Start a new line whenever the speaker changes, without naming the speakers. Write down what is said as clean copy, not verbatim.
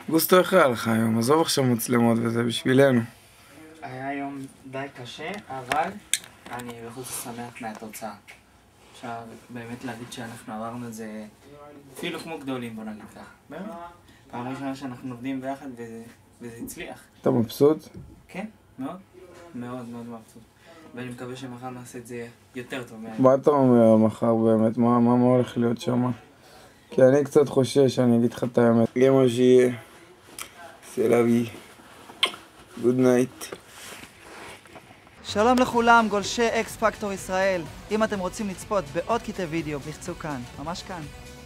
גוסטו, איך היה לך היום? עזוב עכשיו מצלמות וזה בשבילנו.
היה יום די קשה, אבל אני בכל זאת שמח מהתוצאה. אפשר באמת להגיד שאנחנו עברנו את זה אפילו כמו גדולים, בוא נגיד ככה. באמת. פעם ראשונה שאנחנו עובדים ביחד וזה הצליח.
אתה מבסוט?
כן, מאוד. מאוד מאוד מבסוט. ואני מקווה שמחר נעשה את זה יותר טוב.
מה אתה אומר מחר באמת? מה הולך להיות שם? כי אני קצת חושש, אני אגיד לך את האמת. יהיה מה שיהיה. סלאבי. גוד נייט.
שלום לכולם, גולשי אקס פקטור ישראל. אם אתם רוצים לצפות בעוד קטעי וידאו, לחצו כאן, ממש כאן.